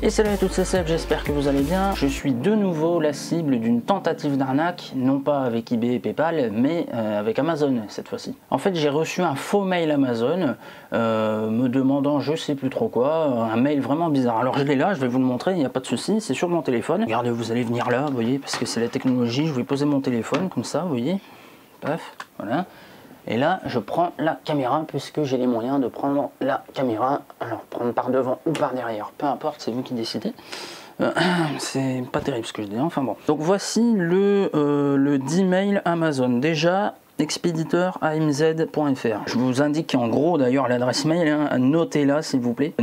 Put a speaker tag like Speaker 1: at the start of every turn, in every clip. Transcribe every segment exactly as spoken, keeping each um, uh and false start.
Speaker 1: Et salut à toutes, c'est Seb, j'espère que vous allez bien. Je suis de nouveau la cible d'une tentative d'arnaque, non pas avec eBay et Paypal, mais euh, avec Amazon cette fois-ci. En fait, j'ai reçu un faux mail Amazon euh, me demandant je sais plus trop quoi, un mail vraiment bizarre. Alors je l'ai là, je vais vous le montrer, il n'y a pas de souci, c'est sur mon téléphone. Regardez, vous allez venir là, vous voyez, parce que c'est la technologie, je vais poser mon téléphone comme ça, vous voyez, paf, voilà. Et là, je prends la caméra, puisque j'ai les moyens de prendre la caméra. Alors, prendre par devant ou par derrière, peu importe, c'est vous qui décidez. Euh, c'est pas terrible ce que je dis, enfin bon. Donc voici le, euh, le dix mail Amazon. Déjà, expéditeur A M Z point F R. Je vous indique en gros d'ailleurs l'adresse mail, hein, notez-la s'il vous plaît.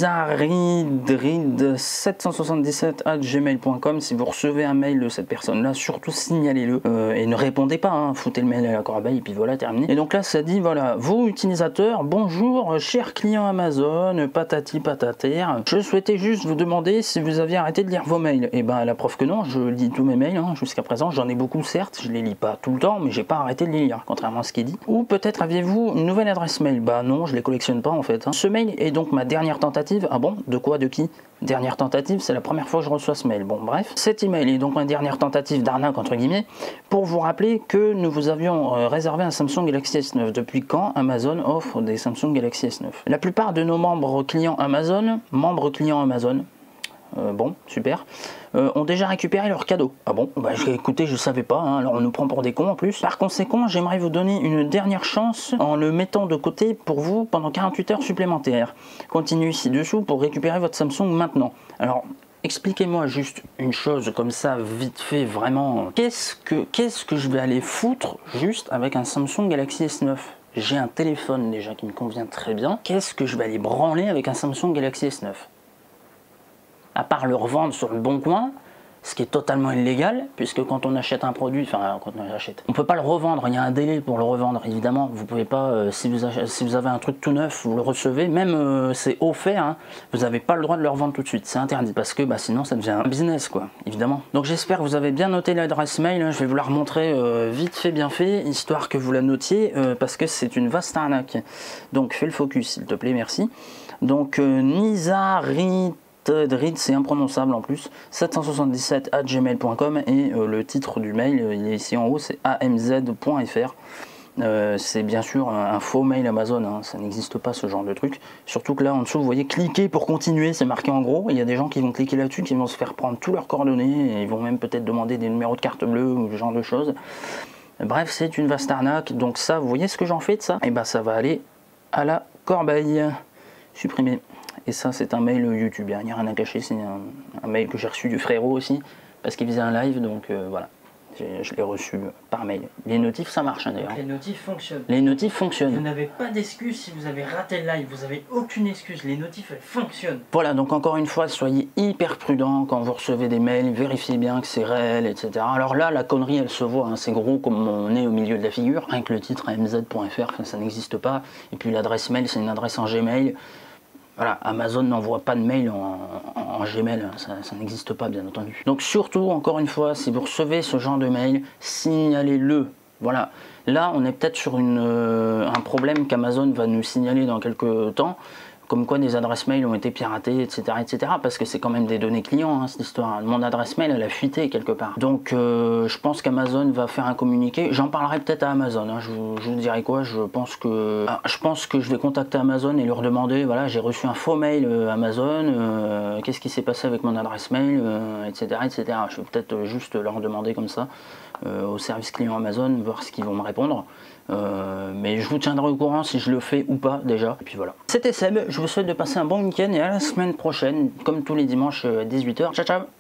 Speaker 1: nizaridrid sept cent soixante-dix-sept arobase gmail point com. Si vous recevez un mail de cette personne là, surtout signalez-le euh, et ne répondez pas, hein, foutez le mail à la corbeille et puis voilà, terminé. Et donc là ça dit voilà, vous utilisateurs, bonjour cher client Amazon, patati patater, je souhaitais juste vous demander si vous aviez arrêté de lire vos mails. Et ben la preuve que non, je lis tous mes mails, hein, jusqu'à présent, j'en ai beaucoup certes, je les lis pas tout le temps, mais j'ai pas arrêté de lire, contrairement à ce qui est dit. Ou peut-être aviez-vous une nouvelle adresse mail? Bah non, je les collectionne pas en fait. Hein. Ce mail est donc ma dernière tentative. Ah bon? De quoi? De qui? Dernière tentative, c'est la première fois que je reçois ce mail. Bon bref, cet email est donc ma dernière tentative d'arnaque entre guillemets, pour vous rappeler que nous vous avions euh, réservé un Samsung Galaxy S neuf. Depuis quand Amazon offre des Samsung Galaxy S neuf? La plupart de nos membres clients Amazon, membres clients Amazon, Euh, bon, super, euh, ont déjà récupéré leur cadeau. Ah bon? Bah écoutez, je savais pas, hein, alors on nous prend pour des cons en plus. Par conséquent, j'aimerais vous donner une dernière chance en le mettant de côté pour vous pendant quarante-huit heures supplémentaires. Continuez ci-dessous pour récupérer votre Samsung maintenant. Alors, expliquez-moi juste une chose comme ça, vite fait, vraiment. Qu'est-ce que, qu'est-ce que je vais aller foutre juste avec un Samsung Galaxy S neuf? J'ai un téléphone déjà qui me convient très bien. Qu'est-ce que je vais aller branler avec un Samsung Galaxy S neuf? À part le revendre sur le bon coin, ce qui est totalement illégal, puisque quand on achète un produit, enfin quand on l'achète, on peut pas le revendre, il y a un délai pour le revendre, évidemment, vous pouvez pas, euh, si, vous achetez, si vous avez un truc tout neuf, vous le recevez, même euh, c'est offert, hein, vous n'avez pas le droit de le revendre tout de suite, c'est interdit, parce que bah, sinon ça devient un business, quoi, évidemment. Donc j'espère que vous avez bien noté l'adresse mail, hein, je vais vous la remontrer euh, vite fait, bien fait, histoire que vous la notiez, euh, parce que c'est une vaste arnaque. Donc fais le focus, s'il te plaît, merci. Donc euh, Nizarit Drid, c'est imprononçable en plus, sept cent soixante-dix-sept arobase gmail point com, et euh, le titre du mail, il est ici en haut, c'est A M Z point F R. Euh, c'est bien sûr un, un faux mail Amazon, hein, ça n'existe pas ce genre de truc. Surtout que là en dessous, vous voyez, cliquez pour continuer, c'est marqué en gros. Il y a des gens qui vont cliquer là-dessus, qui vont se faire prendre tous leurs coordonnées, et ils vont même peut-être demander des numéros de carte bleue ou ce genre de choses. Bref, c'est une vaste arnaque, donc ça, vous voyez ce que j'en fais de ça? Et ben ça va aller à la corbeille. Supprimer. Et ça, c'est un mail YouTube, il n'y a rien à cacher, c'est un, un mail que j'ai reçu du frérot aussi, parce qu'il faisait un live, donc euh, voilà, je l'ai reçu par mail. Les notifs, ça marche hein, d'ailleurs.
Speaker 2: Les notifs fonctionnent.
Speaker 1: Les notifs fonctionnent.
Speaker 2: Vous n'avez pas d'excuse si vous avez raté le live, vous n'avez aucune excuse, les notifs, elles fonctionnent.
Speaker 1: Voilà, donc encore une fois, soyez hyper prudents quand vous recevez des mails, vérifiez bien que c'est réel, et cetera. Alors là, la connerie, elle se voit, hein, c'est gros comme on est au milieu de la figure, rien que le titre A M Z point F R, ça n'existe pas, et puis l'adresse mail, c'est une adresse en Gmail. Voilà, Amazon n'envoie pas de mail en, en, en Gmail, ça, ça n'existe pas bien entendu. Donc surtout, encore une fois, si vous recevez ce genre de mail, signalez-le. Voilà, là on est peut-être sur une, euh, un problème qu'Amazon va nous signaler dans quelques temps, comme quoi des adresses mail ont été piratées, et cetera, et cetera. Parce que c'est quand même des données clients, hein, cette histoire. Mon adresse mail, elle a fuité quelque part. Donc, euh, je pense qu'Amazon va faire un communiqué. J'en parlerai peut-être à Amazon. Hein. Je, vous, je vous dirai quoi. Je pense que, ah, je pense que je vais contacter Amazon et leur demander. Voilà, j'ai reçu un faux mail euh, Amazon. Euh, Qu'est-ce qui s'est passé avec mon adresse mail, euh, et cetera, et cetera. Je vais peut-être juste leur demander comme ça euh, au service client Amazon, voir ce qu'ils vont me répondre. Euh, mais je vous tiendrai au courant si je le fais ou pas déjà. Et puis voilà. C'était Seb, je vous souhaite de passer un bon week-end et à la semaine prochaine, comme tous les dimanches à dix-huit heures. Ciao ciao.